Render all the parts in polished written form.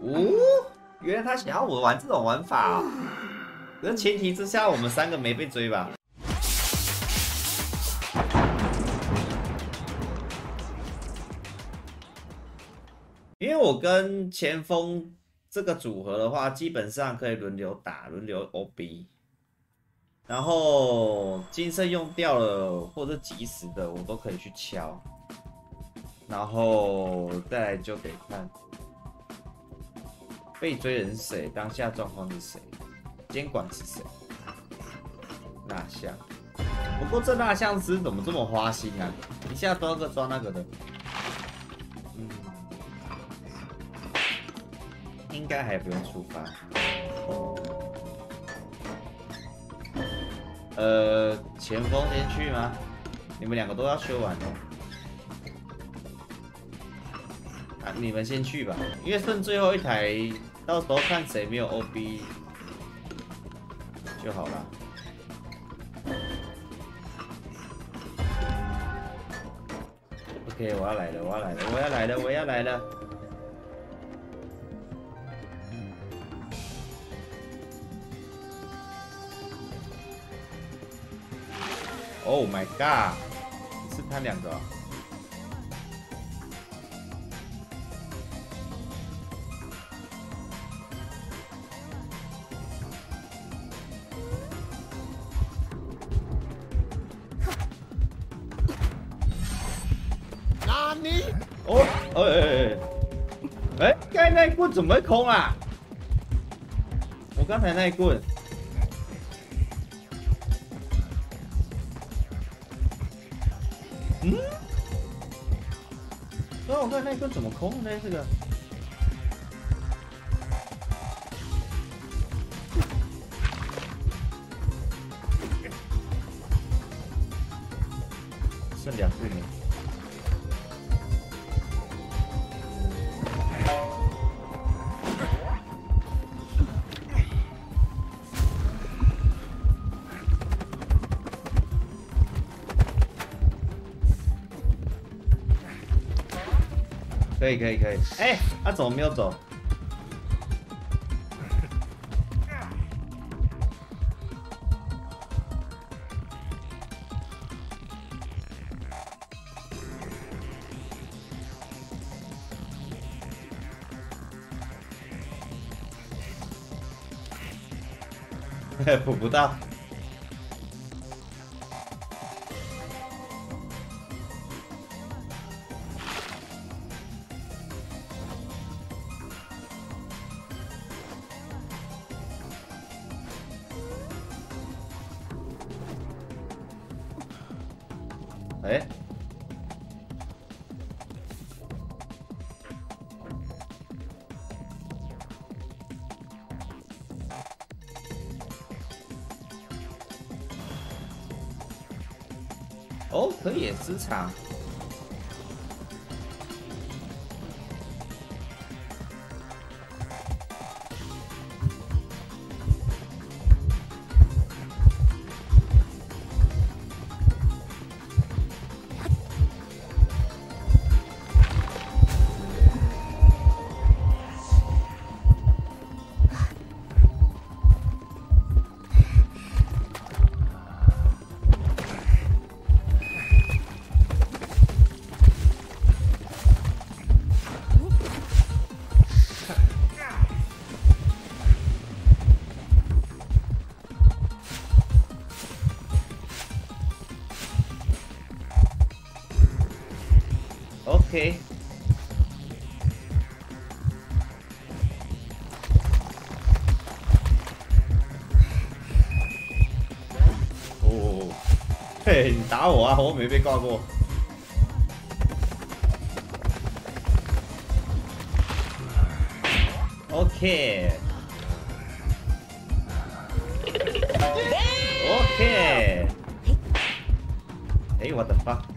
哦，原来他想要我玩这种玩法啊！可是前提之下，我们3个没被追吧？因为我跟前锋这个组合的话，基本上可以轮流打，轮流 OB。然后金色用掉了或者及时的，我都可以去敲。然后再来就得看被追人是谁，当下状况是谁，监管是谁。蜡像，不过这蜡像师怎么这么花心啊？一下抓个抓那个的。应该还不用出发。前锋先去吗？你们2个都要修完哦。啊，你们先去吧，因为剩最后一台，到时候看谁没有 OB 就好了。OK， 我要来了，我要来了，我要来了，我要来了。Oh my god！ 是他2个、哦。 哪里？ 哦，刚才那一棍怎么会空啊？我刚才那一棍。对啊，我看那一棍怎么空呢？这个。剩2棍了。可以。哎，他怎么没有走？补不到。哎，哦，可以失常。OK。哦，嘿，你打我啊！我没被挂过。OK。OK。哎 ，What the fuck？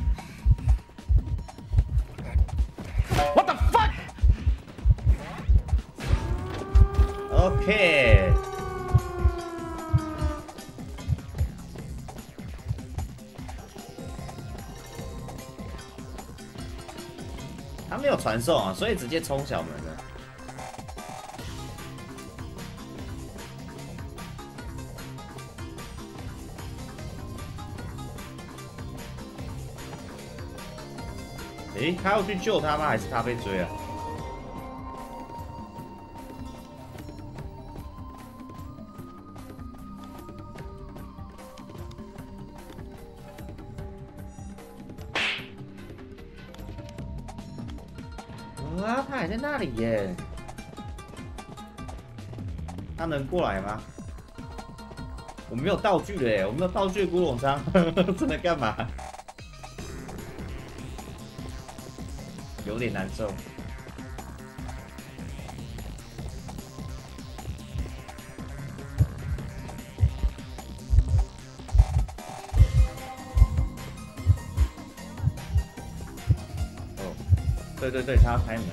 What the fuck？ OK。他没有传送啊，所以直接冲小门了。 诶，他要去救他吗？还是他被追了？啊，他还在那里耶！他能过来吗？我没有道具了耶，我没有道具的古董商，这能干嘛？有点难受。哦，对对对，他要开门。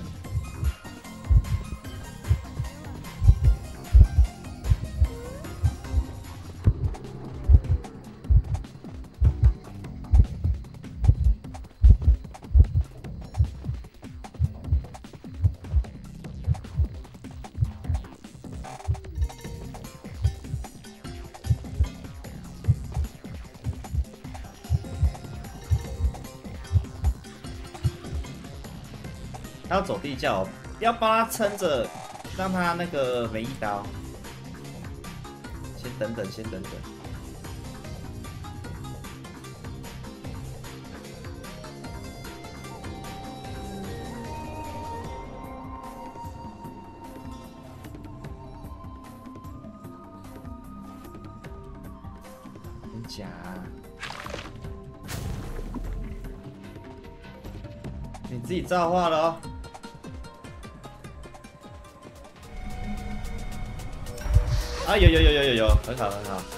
他要走地窖，要帮他撑着，让他那个没一刀。先等等，先等等。真假啊？你自己造化了哦。啊，有，很好很好。